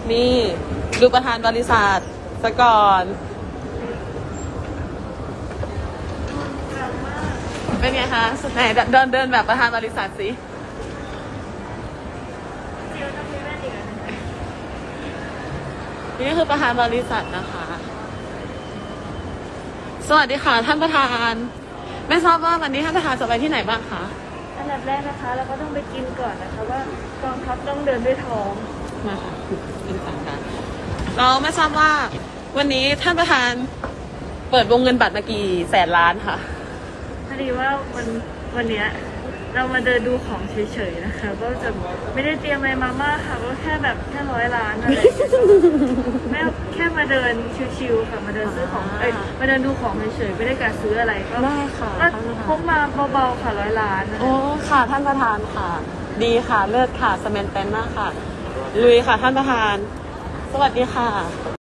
นี่ดูประธานบริษัทซะก่อนเป็นไงคะไหนเดินแบบประธานบริษัทสินี่คือประธานบริษัทนะคะสวัสดีค่ะท่านประธานไม่ทราบว่าวันนี้ท่านประธานจะไปที่ไหนบ้างคะอันดับแรกนะคะเราก็ต้องไปกินก่อนนะคะว่ากองทัพต้องเดินด้วยท้องมาค่ะกินสั่งกันเราไม่ทราบว่าวันนี้ท่านประธานเปิดวงเงินบัตรมากี่แสนล้านค่ะพอดีว่าวันนี้เรามาเดินดูของเฉยๆนะคะก็จะไม่ได้เตรียมอะไรมามากค่ะก็แค่100 ล้านอะไรไม่แค่มาเดินชิวๆค่ะมาเดินซื้อของมาเดินดูของเฉยๆไม่ได้การซื้ออะไรก็ได้ค่ะก็พกมาเบาๆค่ะ100 ล้านโอ้ค่ะท่านประธานค่ะดีค่ะเลิศค่ะสแมนเตนมากค่ะลุยค่ะท่านประธานสวัสดีค่ะ